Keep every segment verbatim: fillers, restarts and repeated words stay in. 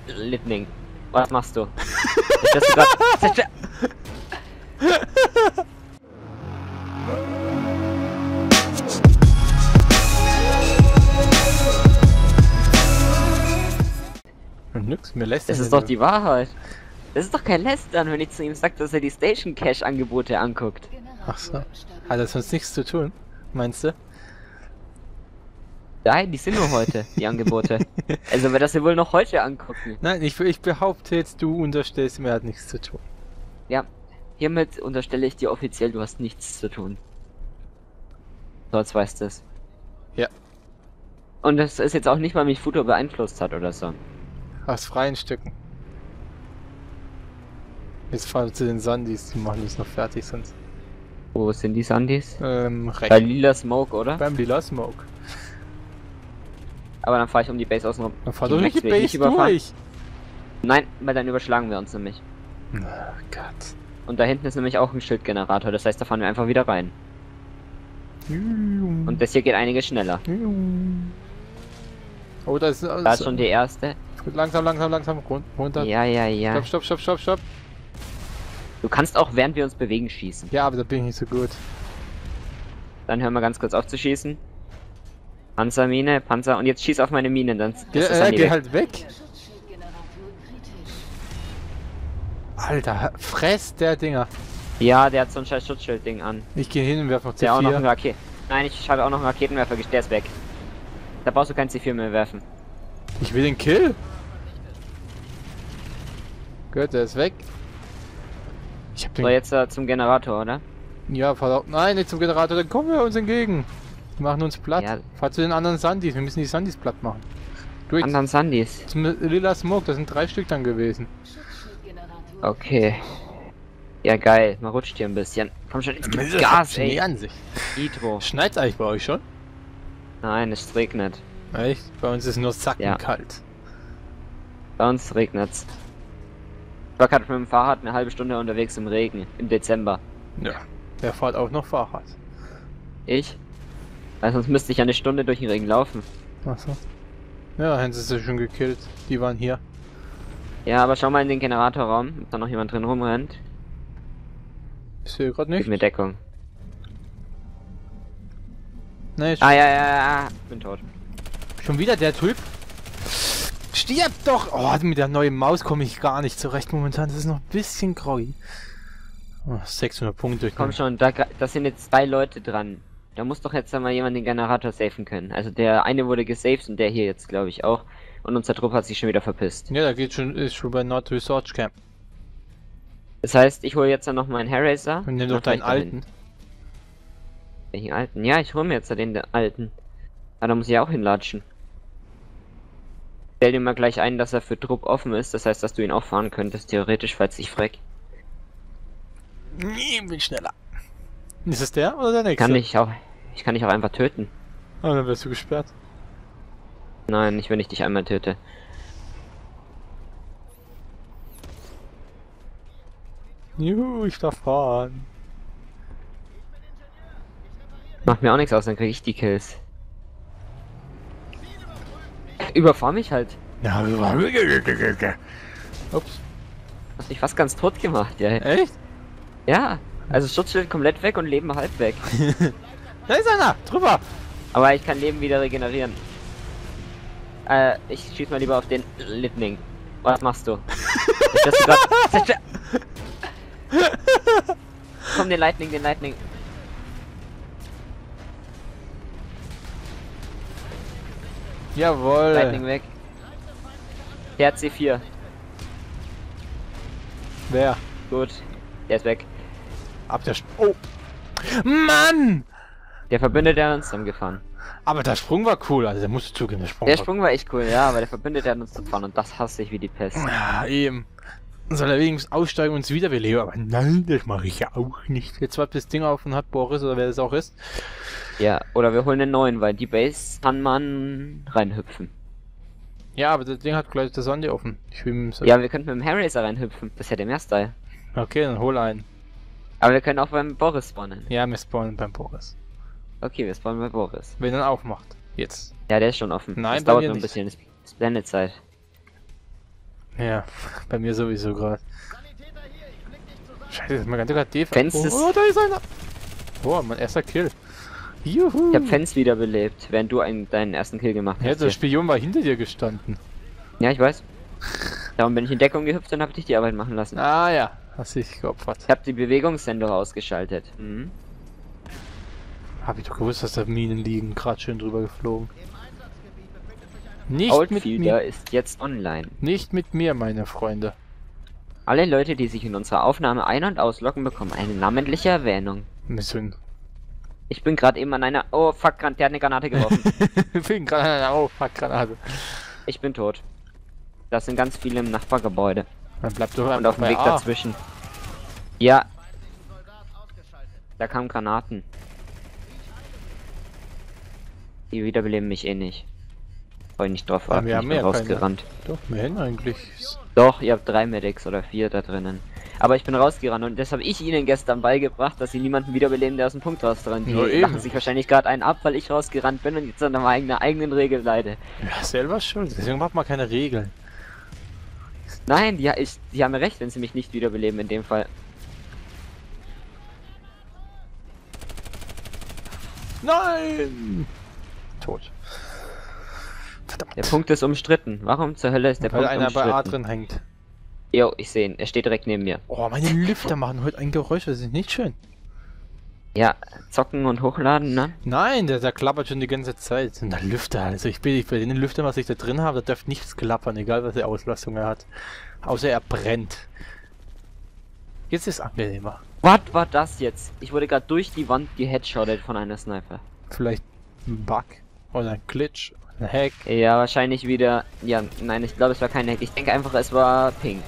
Lightning. Was machst du? Zerstörst du grad... Zerstör... Und nix, mir lässt Das ist doch die Wahrheit. Das ist doch kein Lästern, wenn ich zu ihm sage, dass er die Station Cache Angebote anguckt. Ach so. Hat das sonst nichts zu tun, meinst du? Nein, die sind nur heute, die Angebote. Also wird das ja wohl noch heute angucken. Nein, ich, ich behaupte jetzt, du unterstellst mir, hat nichts zu tun. Ja, hiermit unterstelle ich dir offiziell, du hast nichts zu tun. So, jetzt weißt du es. Ja. Und das ist jetzt auch nicht mal mich Futur beeinflusst hat oder so. Aus freien Stücken. Jetzt fahren wir zu den Sandys, die machen das noch fertig sonst. Wo sind die Sandys? Ähm, rechts. Bei Lila Smoke, oder? Beim Lila Smoke. Aber dann fahre ich um die Base außen rum. Dann fahr Die doch nicht die Rechts will ich Base nicht überfahren. durch! Nein, weil dann überschlagen wir uns nämlich. Oh Gott. Und da hinten ist nämlich auch ein Schildgenerator, das heißt, da fahren wir einfach wieder rein. Und das hier geht einiges schneller. Oh, da ist, Da ist schon die erste. langsam, langsam, langsam run runter. Ja, ja, ja. Stopp, stopp, stopp, stopp, stopp. Du kannst auch, während wir uns bewegen, schießen. Ja, aber da bin ich nicht so gut. Dann hören wir ganz kurz auf zu schießen. Panzermine, Panzer. Und jetzt schieß auf meine Minen, dann Geh, ist das äh, Handy geh weg. halt weg. Alter, fress der Dinger. Ja, der hat so ein scheiß Schutzschild-Ding an. Ich gehe hin und werf noch C Der auch noch vier. einen Raket. Nein, ich habe auch noch einen Raketenwerfer, der ist weg. Da brauchst du kein C vier mehr werfen. Ich will den Kill. Gut, der ist weg. Ich hab den... So, jetzt äh, zum Generator, oder? Ja, fahr doch... Nein, nicht zum Generator, dann kommen wir uns entgegen. Die machen uns platt. Ja. Fahr zu den anderen Sandys, wir müssen die Sandys platt machen. Durch Anderen Sandys. zum Lila Smoke, das sind drei Stück dann gewesen. Okay. Ja, geil. Man rutscht hier ein bisschen. Komm schon, jetzt gibt's Gas, ey. an sich. Nitro. Schneit's eigentlich bei euch schon? Nein, es regnet. Echt? Bei uns ist nur sackenkalt. Bei uns regnet's. Ich war gerade mit dem Fahrrad eine halbe Stunde unterwegs im Regen. Im Dezember. Ja. Der fährt auch noch Fahrrad. Ich? Weil sonst müsste ich ja eine Stunde durch den Regen laufen. Achso. Ja, Hans ist ja schon gekillt. Die waren hier. Ja, aber schau mal in den Generatorraum, ob da noch jemand drin rumrennt. Ich sehe gerade Gib nicht. mir Deckung. Nee, ist Ah, ja, ja, ja. Bin tot. schon wieder der Typ. Stirb doch! Oh, mit der neuen Maus komme ich gar nicht zurecht momentan. Das ist noch ein bisschen groggy. Oh, sechshundert Punkte. Komm schon, da, da sind jetzt zwei Leute dran. Da muss doch jetzt einmal jemand den Generator safen können. Also der eine wurde gesaved und der hier jetzt, glaube ich, auch. Und unser Trupp hat sich schon wieder verpisst. Ja, da geht schon, ist schon bei Nord Research Camp. Das heißt, ich hole jetzt dann noch meinen Harraiser. Und nimm doch deinen alten. Welchen alten? Ja, ich hole mir jetzt den alten. Aber da muss ich auch hinlatschen. Stell dir mal gleich ein, dass er für Trupp offen ist. Das heißt, dass du ihn auch fahren könntest, theoretisch, falls ich freck. Ich bin schneller. Ist es der oder der nächste? Kann ich auch. Ich kann dich auch einfach töten. Oh, dann wirst du gesperrt. Nein, nicht wenn ich dich einmal töte. Juhu, ich darf fahren. Macht mir auch nichts aus, dann krieg ich die Kills. Überfahr mich halt. Ja, ups. Hast mich fast ganz tot gemacht, ja. Echt? Ja, also Schutzschild komplett weg und Leben halb weg. Da ist einer! Drüber! Aber ich kann Leben wieder regenerieren. Äh, ich schieß mal lieber auf den Lightning. Was machst du? Zerstörst du grad... Zerstör... Komm, den Lightning, den Lightning. Jawohl! Lightning weg. Der hat C vier. Wer? Gut. Der ist weg. Ab der... Sp oh! Mann! Der Verbündete hat uns gefahren. Aber der Sprung war cool, also der musste zugeben, der Sprung Der war Sprung war echt cool, ja, aber der Verbündete hat uns gefahren und das hasse ich wie die Pest. Ja, eben. Soll er wenigstens aussteigen und uns wiederbeleben, aber nein, das mache ich ja auch nicht. Jetzt wartet das Ding auf und hat Boris oder wer das auch ist. Ja, oder wir holen einen neuen, weil die Base kann man reinhüpfen. Ja, aber das Ding hat gleich das Sandy offen. Ich will mit dem Ja, wir könnten mit dem Harraiser reinhüpfen, das ist ja der Mehrstyle. Okay, dann hol einen. Aber wir können auch beim Boris spawnen. Ja, wir spawnen beim Boris. Okay, wir spawnen bei Boris. Wenn er aufmacht. Jetzt. Ja, der ist schon offen. Nein, das bei dauert mir nur ein nicht. bisschen, es ist Blendezeit. Ja, bei mir sowieso gerade. Scheiße, man kann sogar D. Fans Oh, ist- oh, da ist einer! Oh, mein erster Kill. Juhu! Ich hab Fans wiederbelebt, während du einen, deinen ersten Kill gemacht Ja, hast. der hier. Spion war hinter dir gestanden. Ja, ich weiß. Darum bin ich in Deckung gehüpft und hab dich die Arbeit machen lassen. Ah ja, hast dich geopfert. Ich hab die Bewegungssender ausgeschaltet. Mhm. Hab ich doch gewusst, dass da Minen liegen, gerade schön drüber geflogen. Nicht mit Outfielder mir. ist jetzt online. Nicht mit mir, meine Freunde. Alle Leute, die sich in unserer Aufnahme ein- und ausloggen, bekommen eine namentliche Erwähnung. Mission. Ich bin gerade eben an einer... Oh, fuck, der hat eine Granate geworfen. Fing gerade auf, fuck Granate. Ich bin tot. Das sind ganz viele im Nachbargebäude. Dann bleibt doch Und einfach auf dem bei Weg A. dazwischen. Ja. Da kamen Granaten. Die wiederbeleben mich eh nicht. Wollte nicht drauf Ja, warten, wir ich haben bin ja rausgerannt. Doch, mehr hin eigentlich. Doch, ihr habt drei Medics oder vier da drinnen. Aber ich bin rausgerannt und das habe ich ihnen gestern beigebracht, dass sie niemanden wiederbeleben, der aus dem Punkt rausrennt. Die Ja, eben. lachen sich wahrscheinlich gerade einen ab, weil ich rausgerannt bin und jetzt an meiner eigenen, eigenen Regel leide. Ja, selber schuld. Deswegen macht man keine Regeln. Nein, ja, ich, die haben recht, wenn sie mich nicht wiederbeleben in dem Fall. Nein! Tot. Verdammt. Der Punkt ist umstritten. Warum zur Hölle ist der Weil Punkt einer bei A umstritten? drin hängt. Jo, ich sehe ihn. Er steht direkt neben mir. Oh, meine Lüfter machen heute ein Geräusch, das ist nicht schön. Ja, zocken und hochladen, ne? Nein, der, der klappert schon die ganze Zeit. Und der Lüfter, also ich bin ich bei den Lüftern, was ich da drin habe, da darf nichts klappern, egal was die Auslastung er hat. Außer er brennt. Jetzt ist es angenehmer. Was war das jetzt? Ich wurde gerade durch die Wand geheadshottet von einer Sniper. Vielleicht ein Bug oder ein Glitch, ein Hack. Ja, wahrscheinlich wieder... Ja, nein, ich glaube, es war kein Hack. Ich denke einfach, es war Ping.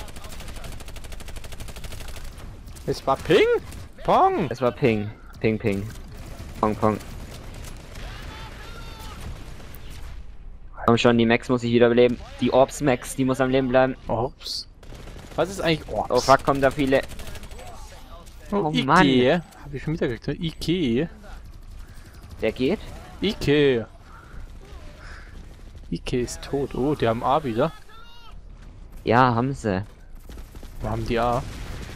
Es war Ping? Pong! Es war Ping. Ping, Ping. Pong, Pong. Komm schon, die Max muss ich wiederbeleben. Die Orbs Max, die muss am Leben bleiben. Ops. Was ist eigentlich Orbs? Oh fuck, kommen da viele. Oh, Oh, Ike. Mann. Hab ich schon wieder gekriegt. ne? Ike. Der geht? Ike. Ike ist tot. Oh, die haben A wieder. Ja, haben sie. Wo haben die A?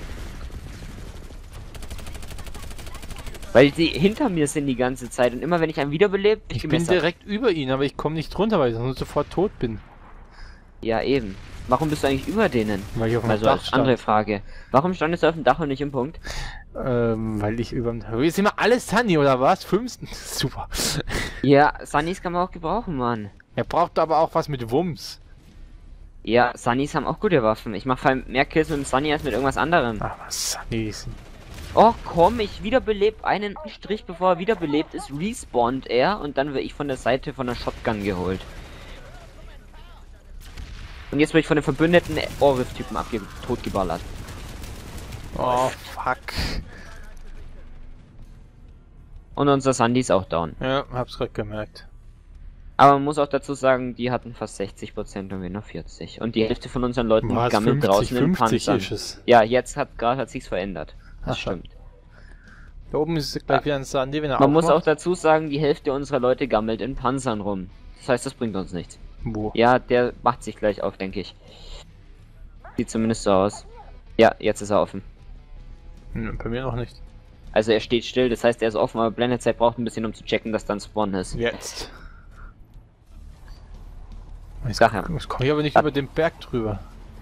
Weil sie hinter mir sind die ganze Zeit und immer wenn ich einen wiederbelebt, Ich bin gemessert. direkt über ihn, aber ich komme nicht drunter, weil ich sonst sofort tot bin. Ja, eben. Warum bist du eigentlich über denen? Weil ich auf dem Also Dach als stand. andere Frage. Warum standest du auf dem Dach und nicht im Punkt? Ähm, weil ich über dem... Jetzt sind wir alle Sunny, oder was? Fünften? Super. Ja, Sunnys kann man auch gebrauchen, Mann. Er braucht aber auch was mit Wumms. Ja, Sunnys haben auch gute Waffen. Ich mache vor allem mehr Kills mit dem Sunny als mit irgendwas anderem. Aber Sunny sind... Oh komm, ich wiederbeleb einen Strich, bevor er wiederbelebt ist, respawnt er und dann werde ich von der Seite von der Shotgun geholt. Und jetzt werde ich von den verbündeten Orif-Typen abge totgeballert. Oh, fuck. Und unser Sandy ist auch down. Ja, hab's grad gemerkt. Aber man muss auch dazu sagen, die hatten fast sechzig Prozent und wir nur vierzig. Und die Hälfte von unseren Leuten Was, gammelt fünfzig, draußen in fünfzig Panzern. ist es. Ja, jetzt hat gerade hat sich's verändert. Das Ach, stimmt. Da oben ist es gleich wieder ein Sandy, wenn er Man muss auch aufmacht. dazu sagen, die Hälfte unserer Leute gammelt in Panzern rum. Das heißt, das bringt uns nichts. Wo? Ja, der macht sich gleich auf, denke ich. Sieht zumindest so aus. Ja, jetzt ist er offen. Hm, bei mir noch nicht. Also er steht still, das heißt, er ist offen, aber Blendezeit braucht ein bisschen, um zu checken, dass dann Spawn ist. Jetzt. Jetzt Sag ja. komme ich aber nicht Ah. über den Berg drüber.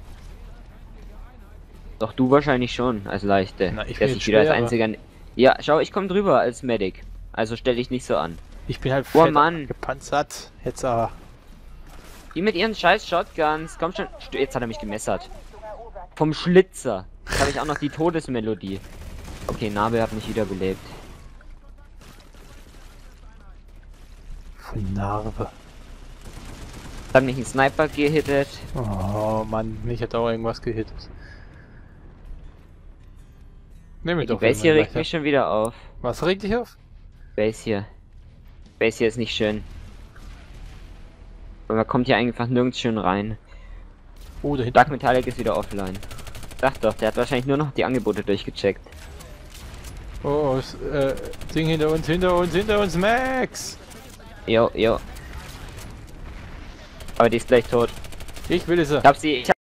Doch du wahrscheinlich schon, als Leichte. Na, ich der bin sich jetzt wieder als schwerer. einziger... Ja, schau, ich komme drüber als Medic. Also stell dich nicht so an. Ich bin halt Oh, fett Mann. gepanzert. Jetzt aber. Die mit ihren scheiß Shotguns. Komm schon. St- Jetzt hat er mich gemessert. Vom Schlitzer. Jetzt habe ich auch noch die Todesmelodie. Okay, Nabel hat mich wiederbelebt. Von Narbe. Jetzt hat mich ein Sniper gehittet. Oh Mann, mich hat auch irgendwas gehittet. Nimm Die doch Base hier immer regt gleich mich schon wieder auf. ab. Was regt dich auf? Base hier. Base hier ist nicht schön. Und man kommt hier einfach nirgends schön rein. Oh, da hinten. Dark Metallic ist wieder offline. Sag doch, der hat wahrscheinlich nur noch die Angebote durchgecheckt. Oh, das, äh, Ding hinter uns, hinter uns, hinter uns, Max! Jo, jo. Aber die ist gleich tot. Ich will es. Ich hab sie. Ich